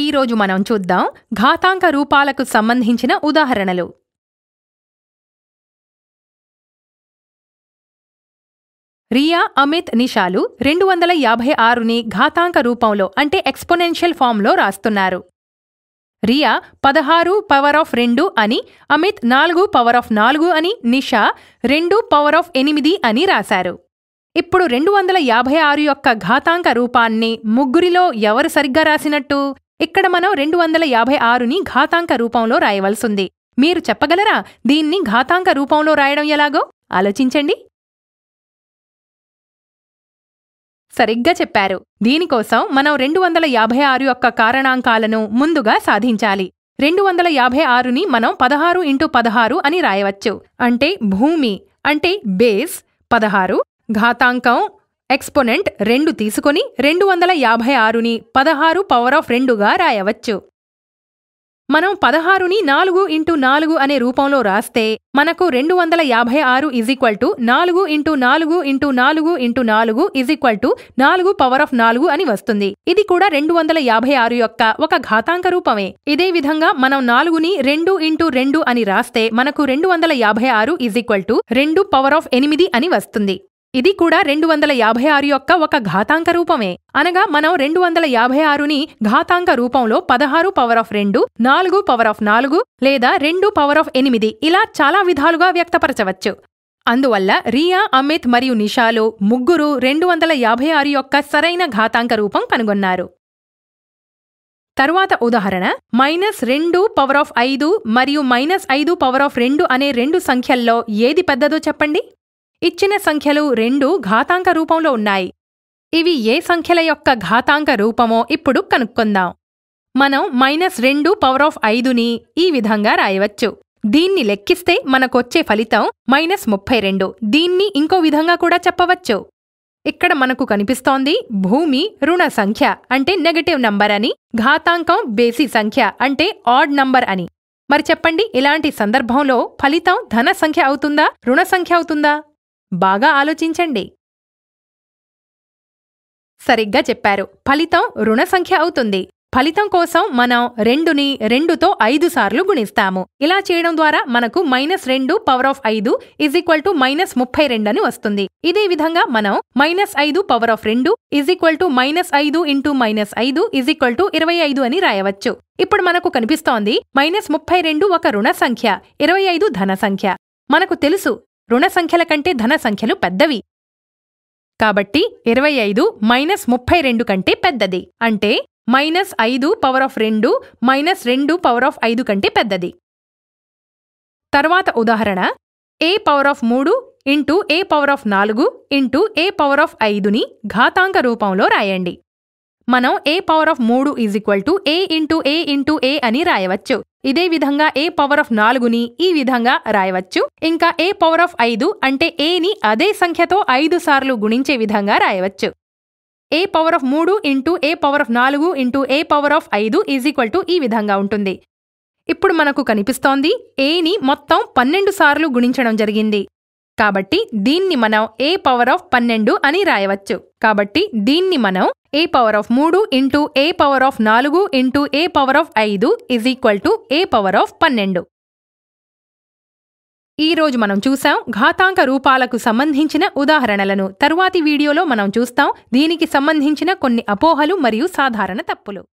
ఈరోజు మనం చూద్దాం ఘాతాంక రూపాలకు సంబంధించిన ఉదాహరణలు. రియా, అమిత్, నిషాలు 256ని ఘాతాంక రూపంలో అంటే ఎక్స్పోనెన్షియల్ ఫామ్లో రాస్తున్నారు. రియా 16 పవర్ ఆఫ్ 2 అని, అమిత్ 4 పవర్ ఆఫ్ 4 అని, నిషా 2 పవర్ ఆఫ్ 8 అని రాశారు. ఇప్పుడు 256 యొక్క ఘాతాంక రూపాన్ని ముగ్గురిలో ఎవరు సరిగ్గా రాసినట్టు? ఇక్కడ మనం 256ని ఘాతాంక రూపంలో రాయవలసింది. మీరు చెప్పగలరా దీన్ని ఘాతాంక రూపంలో రాయడం ఎలాగో? ఆలోచించండి. సరిగ్గా చెప్పారు. దీనికోసం మనం 256 యొక్క కారణాంకాలను ముందుగా సాధించాలి. 256ని మనం 16 × 16 అని రాయవచ్చు. అంటే భూమి అంటే బేస్ 16, ఘాతాంకం ఎక్స్పోనెంట్ 2 తీసుకుని 256ని 16 పవర్ ఆఫ్ 2గా రాయవచ్చు. మనం 16ని 4 × 4 అనే రూపంలో రాస్తే మనకు 256 = 4 × 4 × 4 × 4 4 పవర్ ఆఫ్ 4 అని వస్తుంది. ఇది కూడా 256 యొక్క ఒక ఘాతాంక రూపమే. ఇదే విధంగా మనం 4ని 2 × 2 అని రాస్తే మనకు 256 2 పవర్ ఆఫ్ 8 అని వస్తుంది. ఇది కూడా 256 యొక్క ఒక ఘాతాంక రూపమే. అనగా మనం 256ని ఘాతాంక రూపంలో 16 పవర్ ఆఫ్ 2, 4 పవర్ ఆఫ్ 4 లేదా 2 పవర్ ఆఫ్ 8 ఇలా చాలా విధాలుగా వ్యక్తపరచవచ్చు. అందువల్ల రియా, అమిత్ మరియు నిషాలు ముగ్గురు 256 యొక్క సరైన ఘాతాంక రూపం కనుగొన్నారు. తరువాత ఉదాహరణ -2 పవర్ ఆఫ్ 5 మరియు -5 పవర్ ఆఫ్ 2 అనే రెండు సంఖ్యల్లో ఏది పెద్దదో చెప్పండి. ఇచ్చిన సంఖ్యలు రెండు ఘాతాంక రూపంలో ఉన్నాయి. ఇవి ఏ సంఖ్యల యొక్క ఘాతాంక రూపమో ఇప్పుడు కనుక్కుందాం. మనం -2 పవర్ ఆఫ్ 5ని ఈ విధంగా రాయవచ్చు. దీన్ని లెక్కిస్తే మనకొచ్చే ఫలితం -32. దీన్ని ఇంకో విధంగా కూడా చెప్పవచ్చు. ఇక్కడ మనకు కనిపిస్తోంది భూమి రుణ సంఖ్య అంటే నెగటివ్ నంబర్ అని, ఘాతాంకం బేసి సంఖ్య అంటే ఆడ్ నంబర్ అని. మరి చెప్పండి, ఇలాంటి సందర్భంలో ఫలితం ధన సంఖ్య అవుతుందా, రుణ సంఖ్య అవుతుందా? బాగా ఆలోచించండి. సరిగ్గా చెప్పారు. ఫలితం రుణ సంఖ్య అవుతుంది. ఫలితం కోసం మనం 2ని 2తో 5 సార్లు గుణిస్తాము. ఇలా చేయడం ద్వారా మనకు -2 పవర్ ఆఫ్ 5 -32 అని వస్తుంది. ఇదే విధంగా మనం -5 పవర్ ఆఫ్ 2 -5 × -5 25 అని రాయవచ్చు. ఇప్పుడు మనకు కనిపిస్తోంది -32 ఒక రుణ సంఖ్య, 25 ధన సంఖ్య. మనకు తెలుసు రుణ సంఖ్యల కంటే ధన సంఖ్యలు పెద్దవి. కాబట్టి 25 -32 కంటే పెద్దది. అంటే -5 పవర్ ఆఫ్ 2 -2 పవర్ ఆఫ్ 5 కంటే పెద్దది. తర్వాత ఉదాహరణ a power of 3 × a power of 4 × a power of 5ని ఘాతాంక రూపంలో రాయండి. మనం a power of 3 a × a అని రాయవచ్చు. ఇదే విధంగా a పవర్ ఆఫ్ 4ని ఈ విధంగా రాయవచ్చు. ఇంకా a పవర్ ఆఫ్ 5 అంటే aని అదే సంఖ్యతో 5 సార్లు గుణించే విధంగా రాయవచ్చు. a power of 3 × a power of 4 × a power of 5 ఈ విధంగా ఉంటుంది. ఇప్పుడు మనకు కనిపిస్తోంది aని మొత్తం 12 సార్లు గుణించడం జరిగింది. కాబట్టి దీన్ని మనం a పవర్ ఆఫ్ 12 అని రాయవచ్చు. కాబట్టి దీన్ని మనం a power of 3 × a power of 4 × a power of 5 a power of 12. ఈరోజు మనం చూసాం ఘాతాంక రూపాలకు సంబంధించిన ఉదాహరణలను. తరువాతి వీడియోలో మనం చూస్తాం దీనికి సంబంధించిన కొన్ని అపోహలు మరియు సాధారణ తప్పులు.